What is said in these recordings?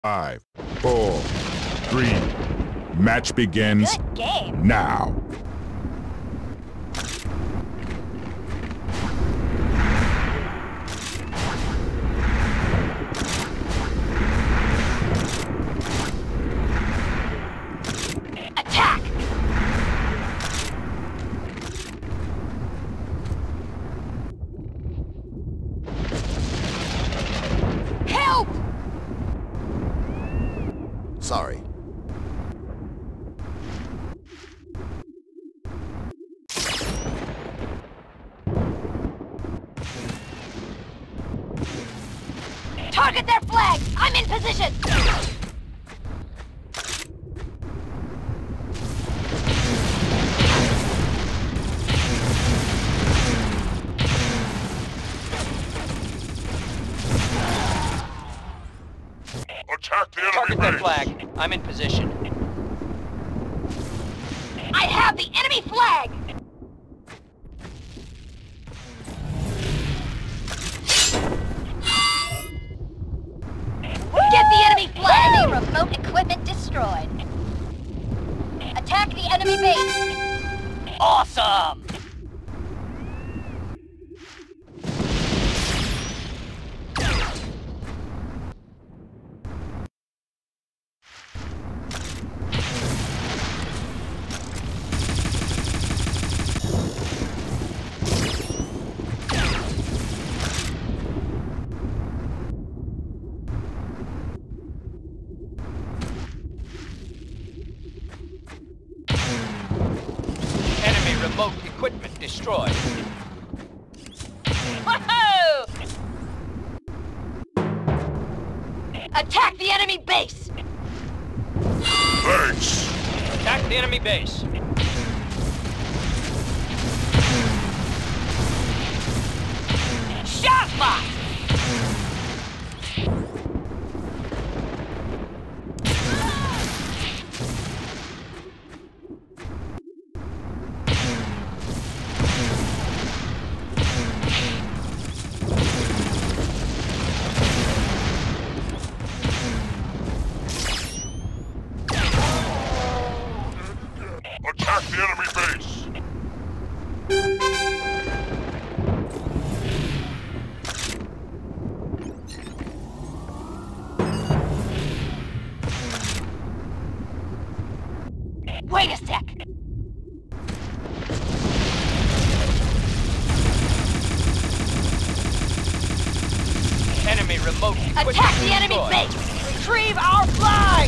5, 4, 3. Match begins Good game. now. Attack! Help! Sorry. Target their flag! I'm in position! Attack the enemy Target that base. flag. I'm in position. I have the enemy flag! Get the enemy flag! Enemy remote equipment destroyed. Attack the enemy base! Awesome! Enemy remote equipment destroyed. Woohoo! Attack the enemy base! Thanks. Attack the enemy base. Shot lock! Attack the enemy base. Wait a sec! Enemy remote equipment Attack the enemy destroyed. base! Retrieve our flag!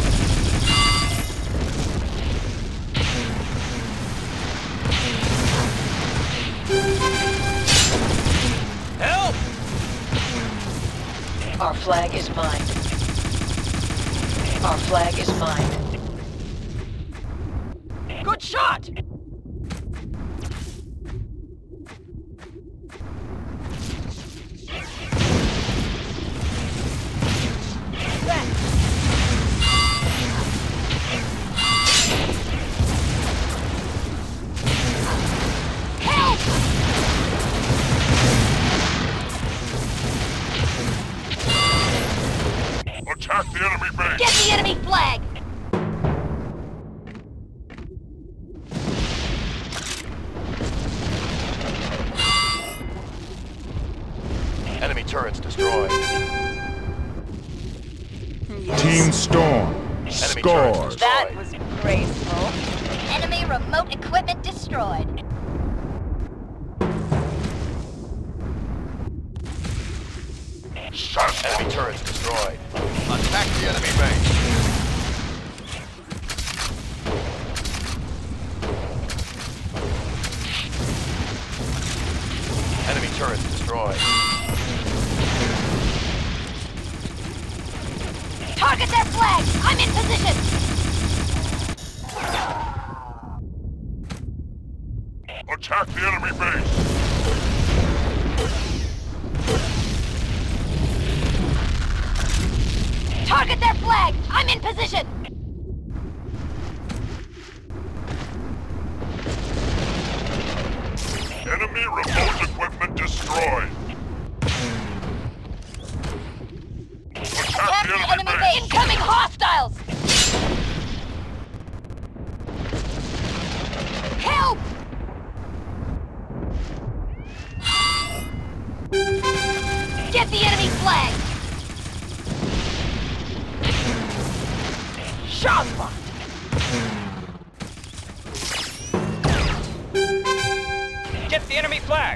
Help! Our flag is mine. Our flag is mine. Good shot! Help! Attack the enemy base. Get the enemy flag! Enemy turrets destroyed. Team Storm Enemy scores. turrets That destroyed. was graceful. Enemy remote equipment destroyed. Shot. Enemy turrets destroyed. Attack the enemy base. Enemy turrets destroyed. Target their flag! I'm in position! Attack the enemy base. Target their flag! I'm in position! Enemy remote equipment destroyed. Attack the the enemy base! Incoming hostiles! Help! Get the enemy flag! Shot locked. Get the enemy flag.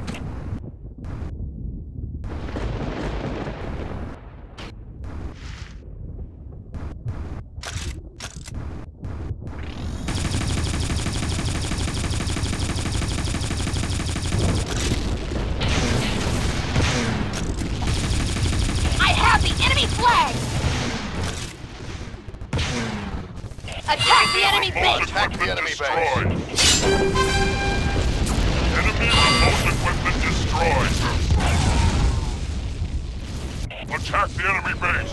I have the enemy flag! Attack the enemy base! Attack the enemy destroyed. base. Enemy remote equipment destroyed. Attack the enemy base.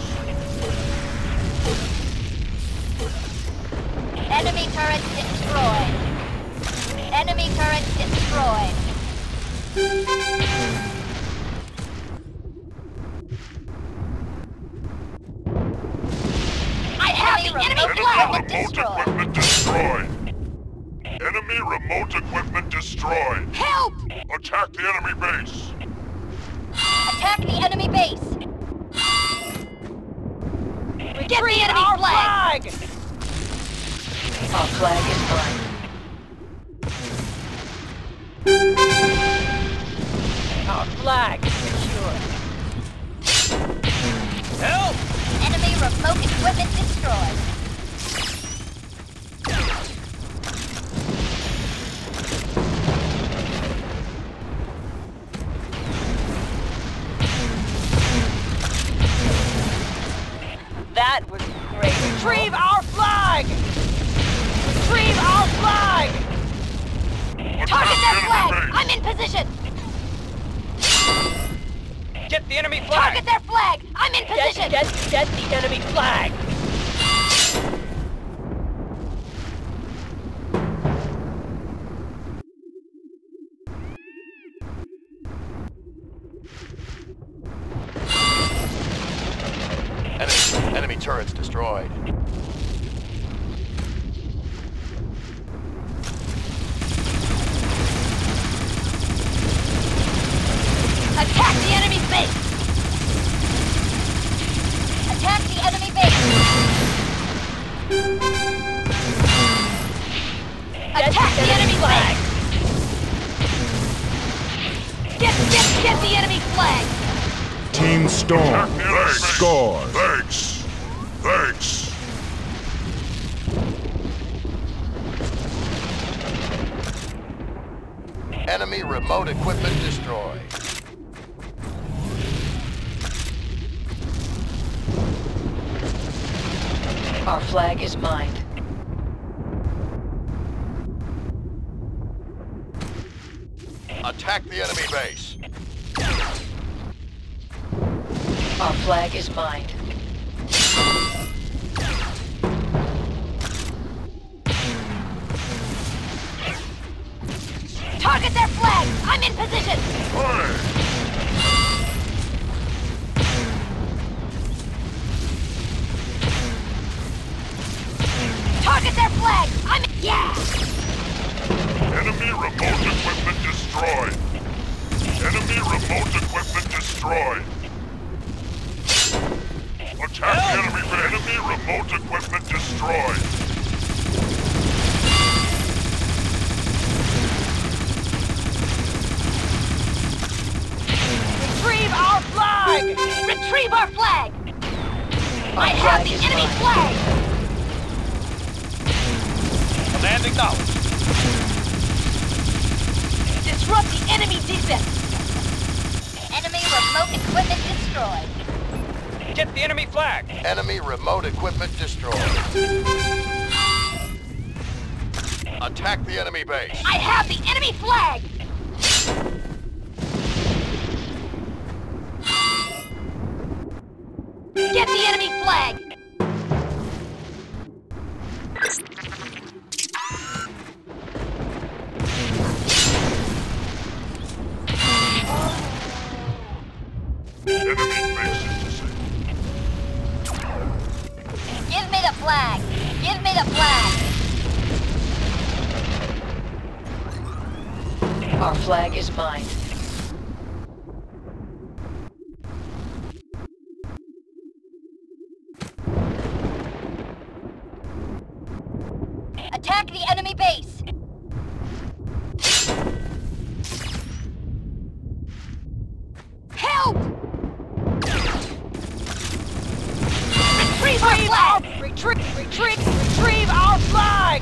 Enemy turret destroyed. Enemy turret destroyed. I have the enemy Enemy flag remote destroyed. equipment destroyed. Enemy remote equipment destroyed. Help! Attack the enemy base. Attack the enemy base. Get the enemy Our flag. flag. Our flag is mine. Our flag is secure. Help! Enemy remote equipment destroyed. That was great. Retrieve our flag! Retrieve our flag! Target their the flag! enemy base. I'm in position! Get the enemy flag! Target their flag! I'm in position! Get the enemy flag! Enemy turrets destroyed. Attack the enemy base! Attack the enemy base! Attack the enemy flag! Get the enemy flag! Attack Team Storm the enemy base. scores. Thanks. Thanks. Enemy remote equipment destroyed. Our flag is mined. Attack the enemy base. Our flag is mined. Target their flag! I'm in position! Hey. Target their flag! I'm in... Yeah! Enemy remote equipment destroyed. Enemy remote equipment destroyed. Attack the enemy base. Enemy remote equipment destroyed. Retrieve our flag! Retrieve our flag! I have flag the is enemy mine. flag! Command acknowledged. Disrupt the enemy defense! Enemy remote equipment destroyed. Get the enemy flag! Enemy remote equipment destroyed. Attack the enemy base. I have the enemy flag! Get the enemy flag! Enemy base is disabled. Give me the flag! Give me the flag! Our flag is mined. Attack the enemy base! Help! Retrieve our flag! Retrieve our flag!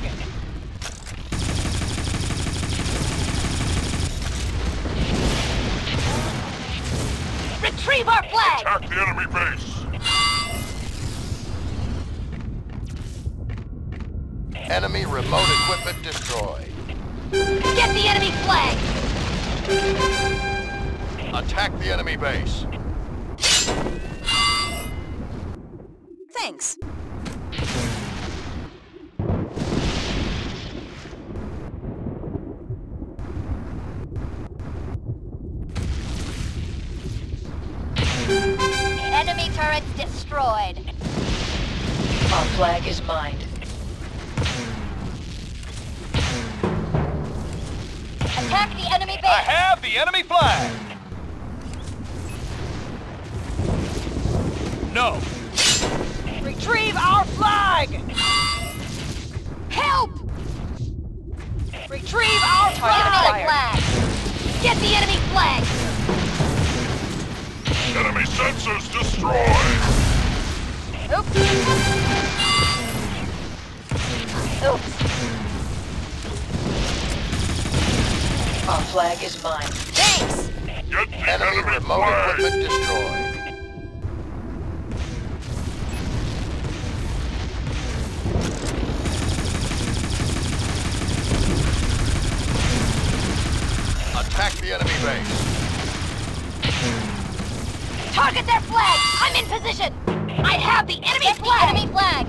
Retrieve our flag! Attack the enemy base. Enemy remote equipment destroyed. Get the enemy flag! Attack the enemy base. Thanks. Enemy turrets destroyed. Our flag is mined. Attack the enemy base! I have the enemy flag! No! Retrieve our flag! Help! Retrieve our Give me target the flag! Get the enemy flag! Enemy sensors destroyed. Oops! Oops! Our flag is mined. Thanks! Get the Enemy enemy remote flag. equipment destroyed. Attack the enemy base. Target their flag! I'm in position! I have the enemy flag! The enemy flag!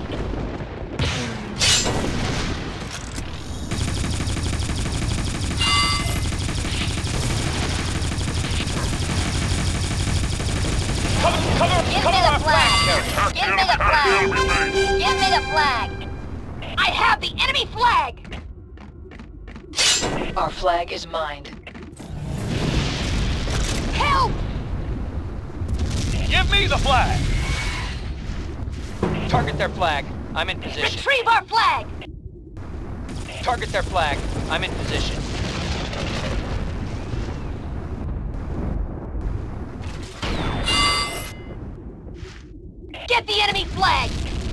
Give me the flag! Attack Give the me the flag! enemy base. Give me the flag! I have the enemy flag! Our flag is mined. Help! Give me the flag! Target their flag. I'm in position. Retrieve our flag! Target their flag. I'm in position. Get the enemy flag!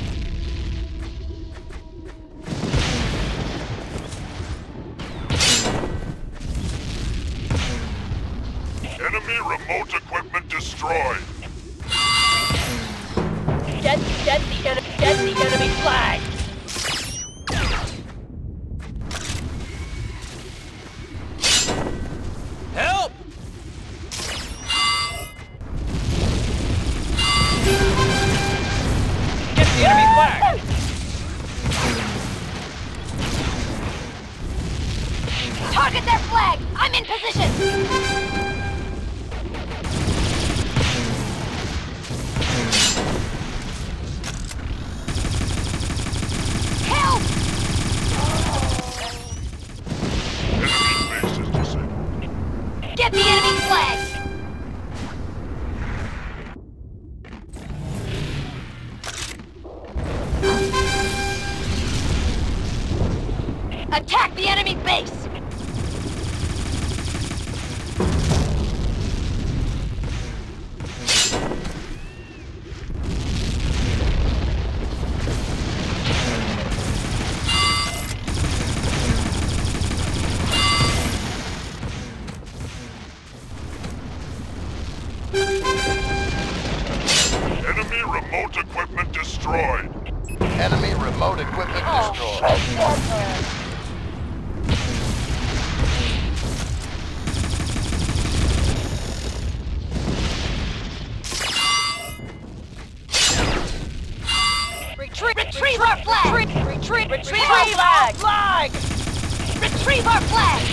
Enemy remote equipment destroyed. Get the enemy flag! Help! Get the enemy flag! Target their flag! I'm in position! Help! Enemy base is disabled. Get the enemy flag! Attack the enemy base! Enemy remote equipment destroyed. Enemy remote equipment destroyed. Retrieve our flag! Retrieve our flag! Retrieve our flag!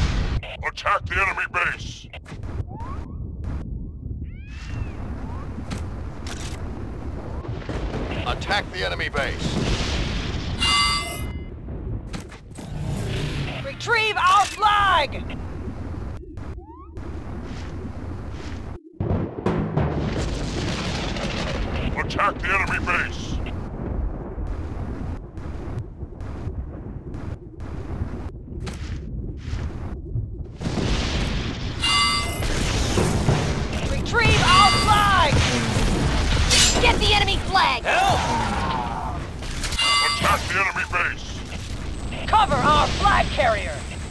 Attack the enemy base. Attack the enemy base. Retrieve our flag! Attack the enemy base. Retrieve our flag! Get the enemy flag! Help! Attack the enemy base. Cover our flag carrier!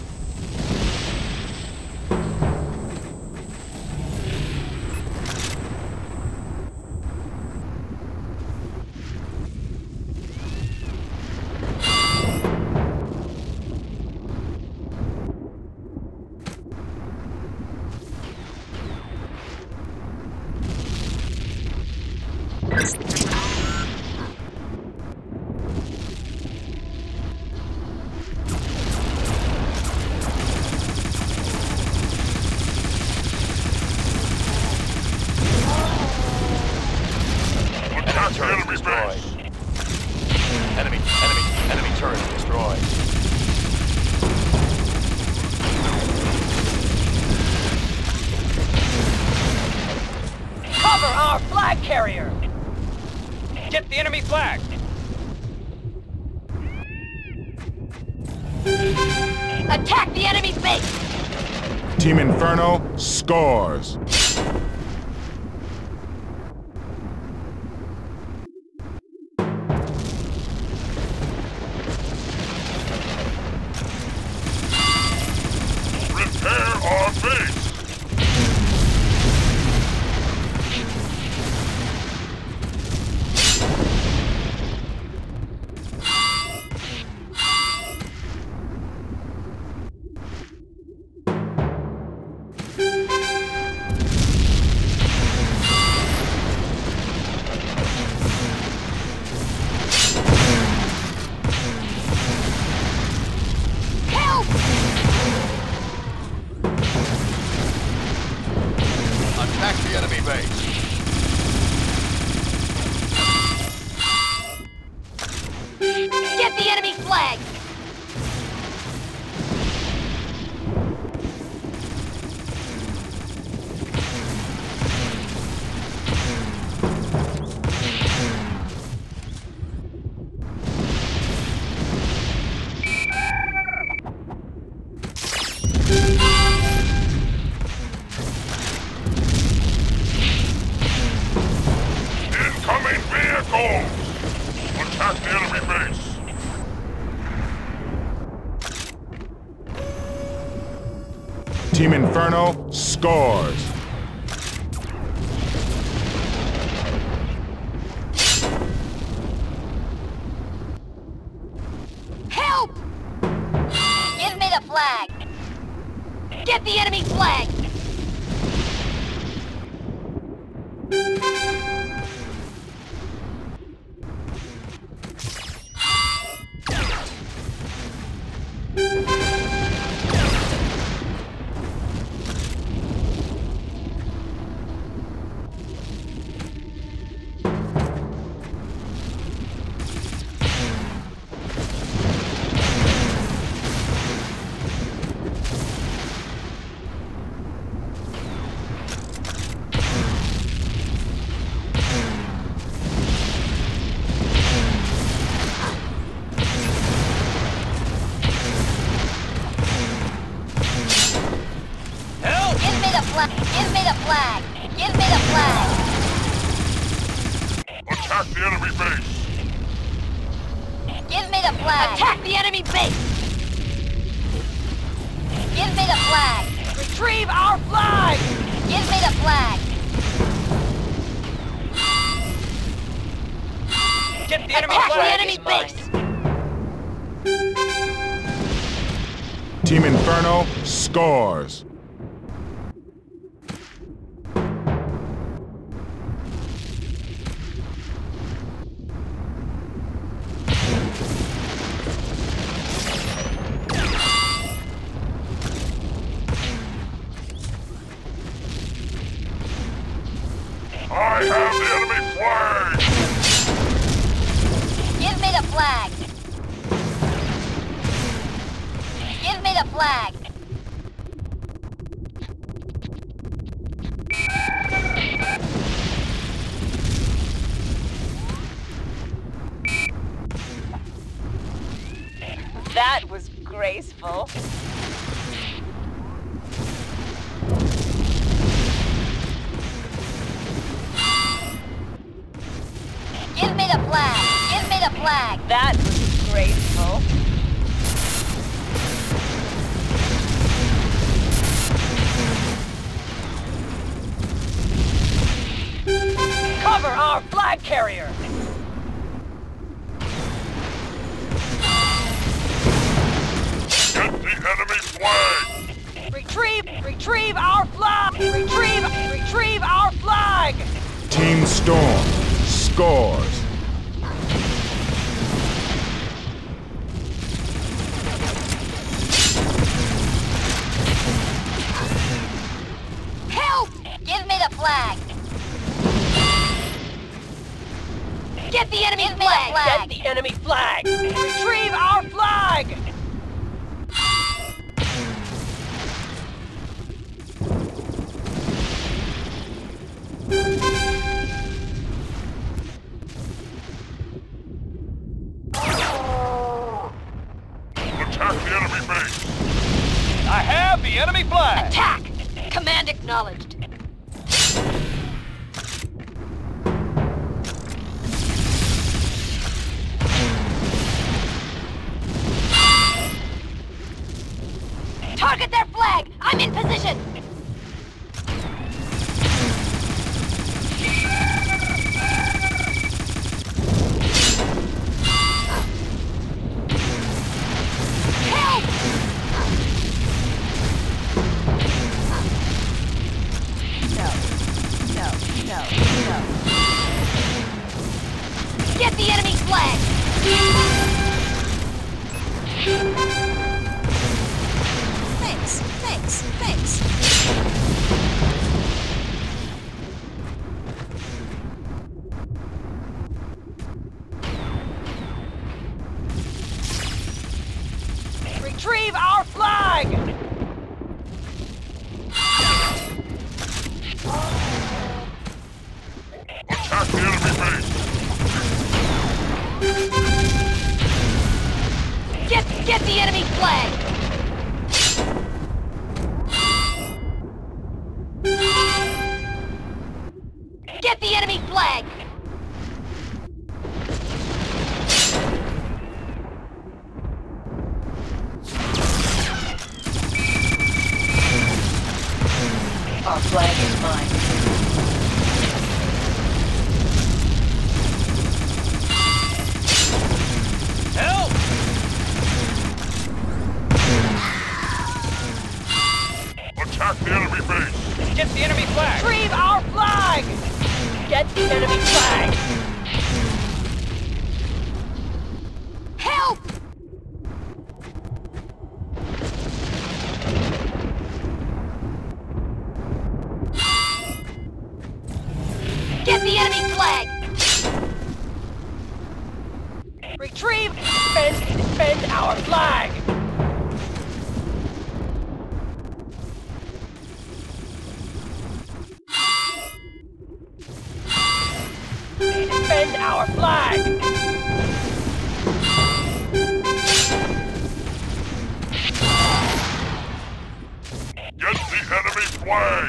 Attack the enemy base. Enemy turret destroyed. Cover our flag carrier! Get the enemy flag! Attack the enemy base! Team Inferno scores. Repair our base. Help! Attack the enemy base. Get the enemy flag! Incoming vehicles. Attack the enemy base. Team Inferno scores. Help! Give me the flag! Get the enemy flag! Help! Give me the flag! Give me the flag! Give me the flag! Attack the enemy base. Give me the flag! Attack the enemy base! Give me the flag! Retrieve our flag! Give me the flag! Get the enemy Attack flag! the enemy base! Team Inferno scores. I have the enemy flag. flag. Give me the flag. That was graceful. Give me the flag. Give me the flag. That was graceful. Cover our flag carrier! Get the enemy flag! Retrieve our flag! Retrieve our flag! Team Storm scores. Help! Give me the flag. Get the enemy flag. Get the enemy flag! Retrieve our flag! Attack the enemy base! I have the enemy flag! Attack! Command acknowledged. Target their flag! I'm in position! Help! No. Get the enemy flag! Thanks. Retrieve our flag! Attack the enemy base! Get the enemy flag! Get the enemy flag! Our flag is mine. Help! Attack the enemy base! Get the enemy flag! Retrieve our flag! Get the enemy flag! Help! Get the enemy flag! Retrieve, defend our flag! Defend our flag! Get the enemy flag!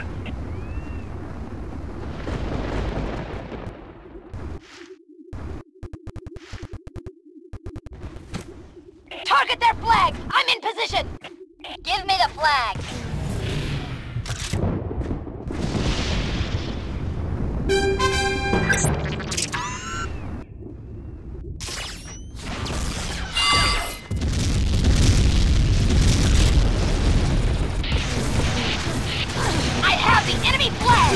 Target their flag! I'm in position! Give me the flag! I have the enemy flag!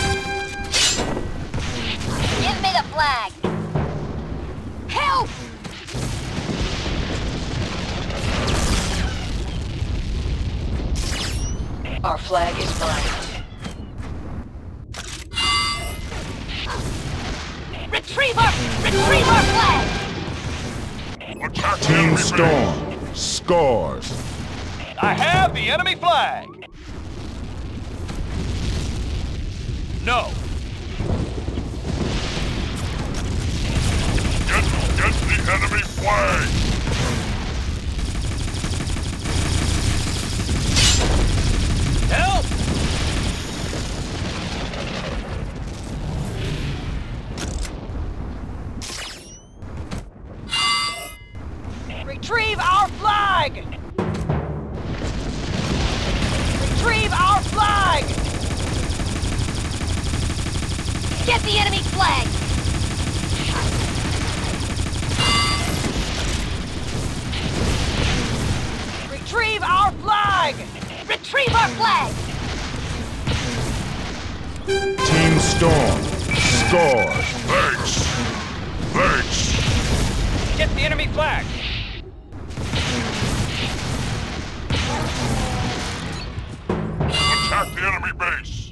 Give me the flag! Help! Our flag is mine. Retrieve our flag! Attack the Team enemy base. Storm scores. I have the enemy flag! No. Get the enemy flag. Help! Retrieve our flag! Retrieve our flag! Get the enemy flag! Retrieve our flag! Retrieve our flag! Team Storm scores. Thanks. Thanks. Get the enemy flag! Attack the enemy base.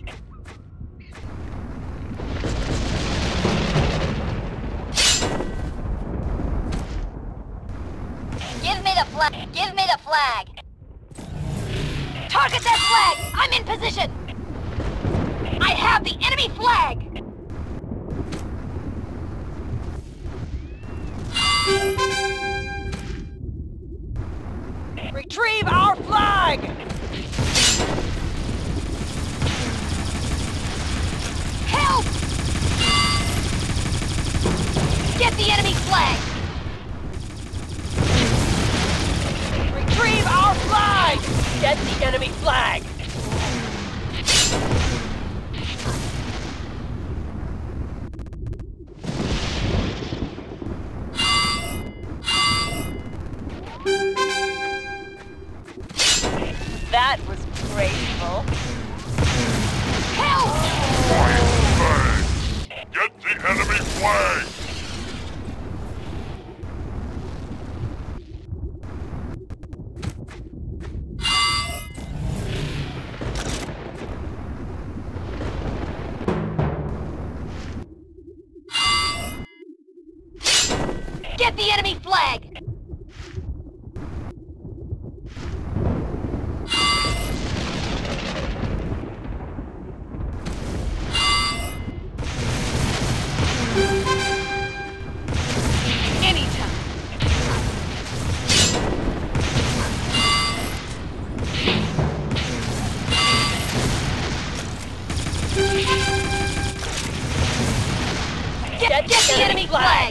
Give me the flag! Give me the flag! Target that flag! I'm in position! I have the enemy flag! Retrieve our flag! Help! Get the enemy flag! Retrieve our flag! Get the enemy flag! That was graceful. Help! Thanks. Get the enemy flag. Get the enemy flag! Anytime. Get the enemy flag!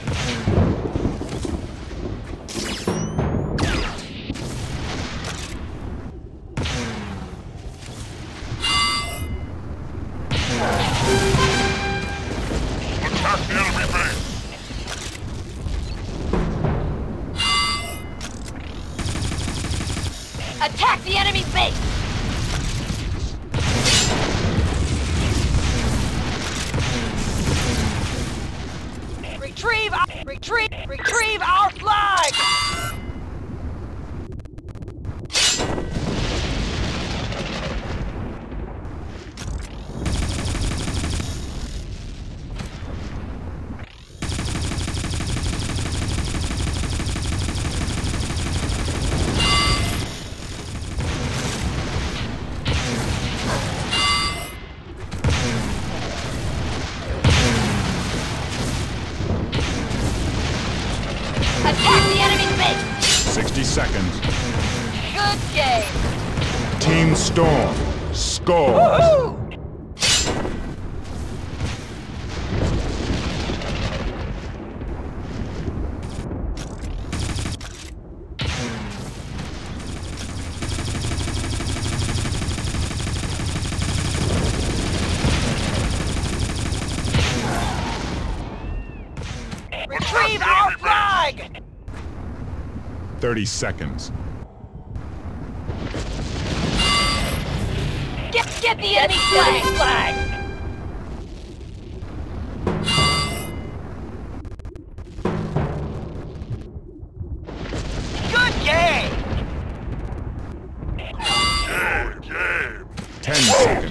Attack the enemy base. Attack the enemy base! Retrieve our flag! Attack the enemy base! 60 seconds. Good game! Team Storm scores. Woohoo! Retrieve our flag! 30 seconds. Get the enemy flag! Good game! Good game. 10 seconds.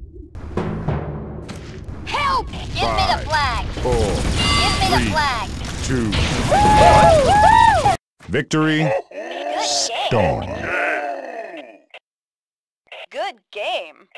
Help! Give me the 5, flag! 4, Give me the 3, flag! 2. Victory, Good game. Storm. Good game.